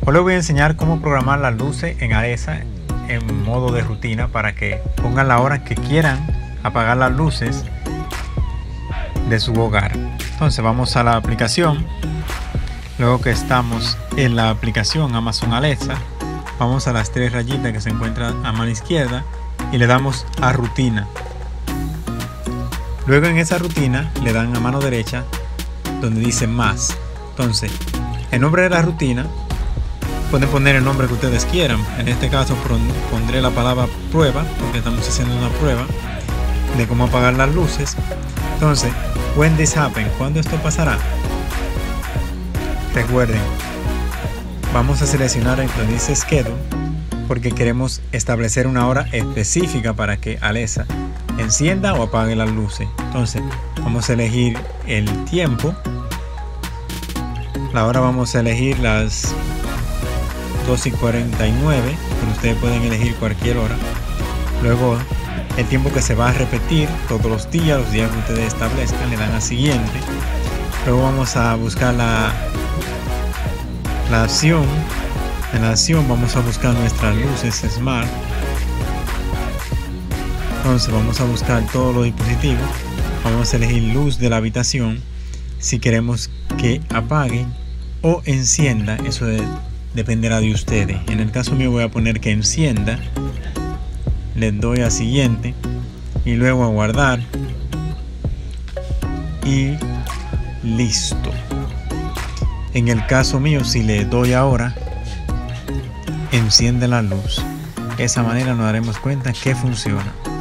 Hoy les voy a enseñar cómo programar las luces en Alexa en modo de rutina para que pongan la hora que quieran apagar las luces de su hogar. Entonces vamos a la aplicación. Luego que estamos en la aplicación Amazon Alexa, vamos a las tres rayitas que se encuentran a mano izquierda y le damos a rutina. Luego en esa rutina le dan a mano derecha donde dice más. Entonces el nombre de la rutina pueden poner el nombre que ustedes quieran. En este caso pondré la palabra prueba porque estamos haciendo una prueba de cómo apagar las luces. Entonces, when this happen, ¿cuándo esto pasará? Recuerden, vamos a seleccionar el que dice schedule porque queremos establecer una hora específica para que Alexa encienda o apague las luces. Entonces vamos a elegir el tiempo. La hora vamos a elegir las 2:49, pero ustedes pueden elegir cualquier hora. Luego el tiempo que se va a repetir todos los días que ustedes establezcan, le dan a siguiente. Luego vamos a buscar la acción. En la acción vamos a buscar nuestras luces Smart. Entonces vamos a buscar todos los dispositivos. Vamos a elegir luz de la habitación. Si queremos que apague o encienda, eso dependerá de ustedes. En el caso mío voy a poner que encienda. Les doy a siguiente y luego a guardar y listo. En el caso mío, si le doy ahora, enciende la luz. De esa manera nos daremos cuenta que funciona.